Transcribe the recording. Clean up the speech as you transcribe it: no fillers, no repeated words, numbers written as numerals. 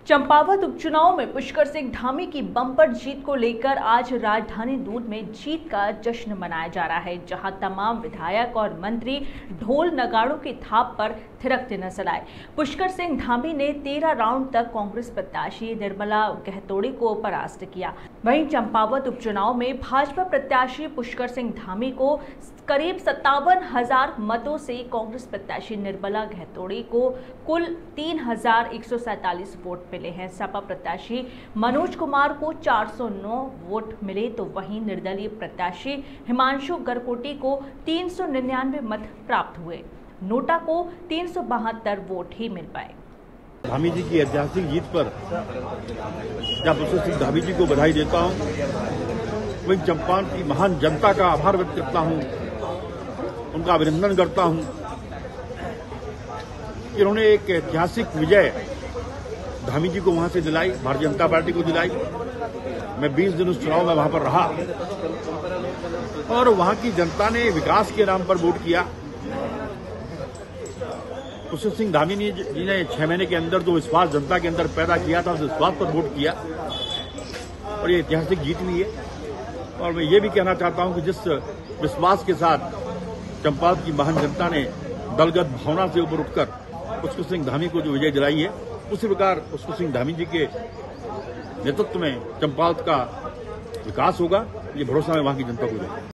चंपावत उपचुनाव में पुष्कर सिंह धामी की बम्पर जीत को लेकर आज राजधानी दूध में जीत का जश्न मनाया जा रहा है, जहां तमाम विधायक और मंत्री ढोल नगाड़ों की थाप पर थिरकते नजर आए। पुष्कर सिंह धामी ने 13 राउंड तक कांग्रेस प्रत्याशी निर्मला गहतोड़ी को परास्त किया। वहीं चंपावत उपचुनाव में भाजपा प्रत्याशी पुष्कर सिंह धामी को करीब 57,000 मतों से कांग्रेस प्रत्याशी निर्मला गहतोड़ी को कुल 3,147 वोट मिले हैं। सपा प्रत्याशी मनोज कुमार को 409 वोट मिले, तो वहीं निर्दलीय प्रत्याशी हिमांशु गरकोटी को 399 मत प्राप्त हुए। नोटा को 372 वोट ही मिल पाए। धामी जी की ऐतिहासिक जीत पर जब पुष्कर सिंह धामी जी को बधाई देता हूं, वहीं चंपावत की महान जनता का आभार व्यक्त करता हूं, उनका अभिनंदन करता हूं। इन्होंने एक ऐतिहासिक विजय धामी जी को वहां से दिलाई, भारतीय जनता पार्टी को दिलाई। मैं 20 दिन उस चुनाव में वहां पर रहा और वहां की जनता ने विकास के नाम पर वोट किया। पुष्कर सिंह धामी जी ने 6 महीने के अंदर जो विश्वास जनता के अंदर पैदा किया था, उस विश्वास पर वोट किया और ये ऐतिहासिक जीत हुई है। और मैं ये भी कहना चाहता हूं कि जिस विश्वास के साथ चंपावत की महान जनता ने दलगत भावना से ऊपर उठकर पुष्कर सिंह धामी को जो विजय दिलाई है, उसी प्रकार पुष्कर सिंह धामी जी के नेतृत्व में चंपावत का विकास होगा, ये भरोसा मैं वहां की जनता को दूंगा।